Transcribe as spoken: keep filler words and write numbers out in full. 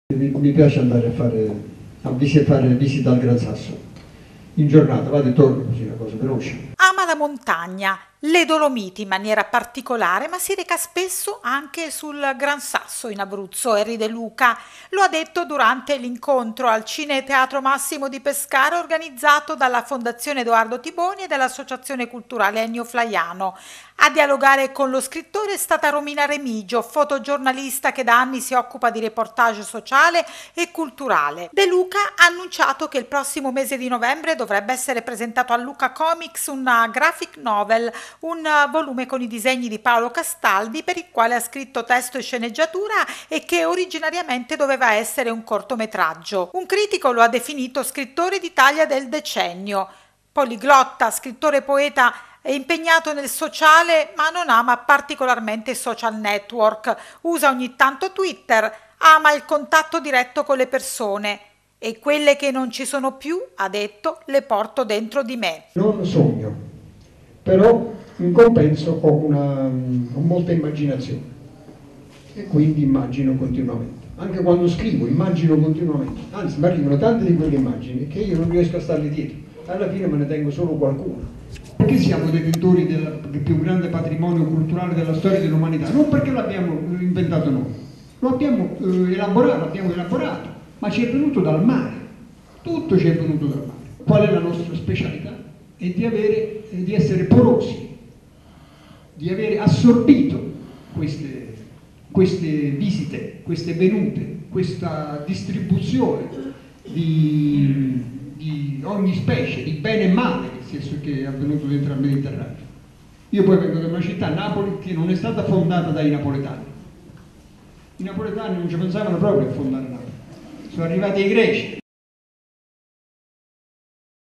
Mi piace andare a fare, a fare visita al Gran Sasso, in giornata, vado e torno così, una cosa veloce. Ama la montagna, le Dolomiti in maniera particolare, ma si reca spesso anche sul Gran Sasso in Abruzzo. Henry De Luca lo ha detto durante l'incontro al Cineteatro Massimo di Pescara organizzato dalla Fondazione Edoardo Tiboni e dall'Associazione Culturale Ennio Flaiano. A dialogare con lo scrittore è stata Romina Remigio, fotogiornalista che da anni si occupa di reportage sociale e culturale. De Luca ha annunciato che il prossimo mese di novembre dovrebbe essere presentato a Luca Comics una graphic novel, un volume con i disegni di Paolo Castaldi per il quale ha scritto testo e sceneggiatura e che originariamente doveva essere un cortometraggio. Un critico lo ha definito scrittore d'Italia del decennio. Poliglotta, scrittore e poeta, è impegnato nel sociale ma non ama particolarmente i social network, usa ogni tanto Twitter, ama il contatto diretto con le persone e quelle che non ci sono più, ha detto, le porto dentro di me. Non sogno, però in compenso ho, una, ho molta immaginazione e quindi immagino continuamente. Anche quando scrivo immagino continuamente, anzi mi arrivano tante di quelle immagini che io non riesco a starle dietro, alla fine me ne tengo solo qualcuno. Perché siamo detentori del, del più grande patrimonio culturale della storia dell'umanità? Non perché l'abbiamo inventato noi, lo abbiamo eh, elaborato, l'abbiamo elaborato, ma ci è venuto dal mare, tutto ci è venuto dal mare. Qual è la nostra specialità? È di, avere, è di essere porosi, di avere assorbito queste, queste visite, queste venute, questa distribuzione di, di ogni specie, di bene e male che è avvenuto dentro al Mediterraneo. Io poi vengo da una città, Napoli, che non è stata fondata dai napoletani. I napoletani non ci pensavano proprio a fondare Napoli. Sono arrivati i greci,